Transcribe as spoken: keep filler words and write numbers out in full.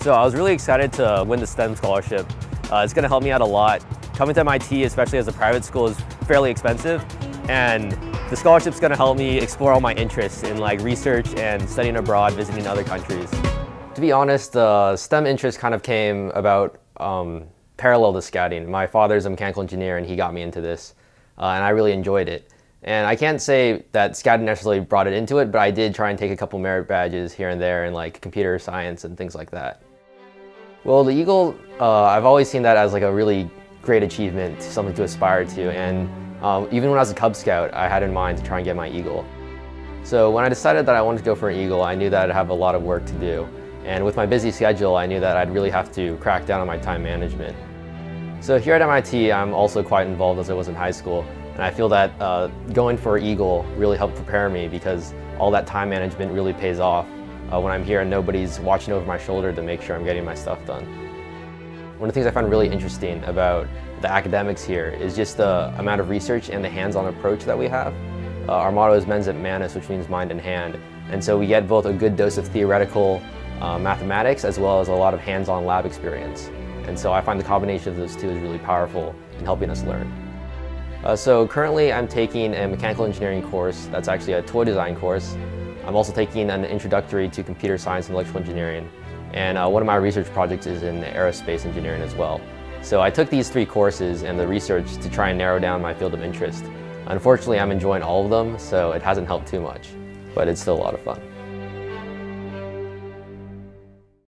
So I was really excited to win the STEM scholarship. Uh, it's going to help me out a lot. Coming to M I T, especially as a private school, is fairly expensive, and the scholarship's going to help me explore all my interests in like research and studying abroad, visiting other countries. To be honest, the uh, STEM interest kind of came about um, parallel to scouting. My father's a mechanical engineer and he got me into this, uh, and I really enjoyed it. And I can't say that scouting necessarily brought it into it, but I did try and take a couple merit badges here and there in like computer science and things like that. Well, the Eagle, uh, I've always seen that as like a really great achievement, something to aspire to. And um, even when I was a Cub Scout, I had in mind to try and get my Eagle. So when I decided that I wanted to go for an Eagle, I knew that I'd have a lot of work to do. And with my busy schedule, I knew that I'd really have to crack down on my time management. So here at M I T, I'm also quite involved as I was in high school. And I feel that uh, going for Eagle really helped prepare me because all that time management really pays off uh, when I'm here and nobody's watching over my shoulder to make sure I'm getting my stuff done. One of the things I find really interesting about the academics here is just the amount of research and the hands-on approach that we have. Uh, our motto is mens et manus, which means mind in hand. And so we get both a good dose of theoretical uh, mathematics as well as a lot of hands-on lab experience. And so I find the combination of those two is really powerful in helping us learn. Uh, so currently I'm taking a mechanical engineering course that's actually a toy design course. I'm also taking an introductory to computer science and electrical engineering. And uh, one of my research projects is in aerospace engineering as well. So I took these three courses and the research to try and narrow down my field of interest. Unfortunately, I'm enjoying all of them, so it hasn't helped too much, but it's still a lot of fun.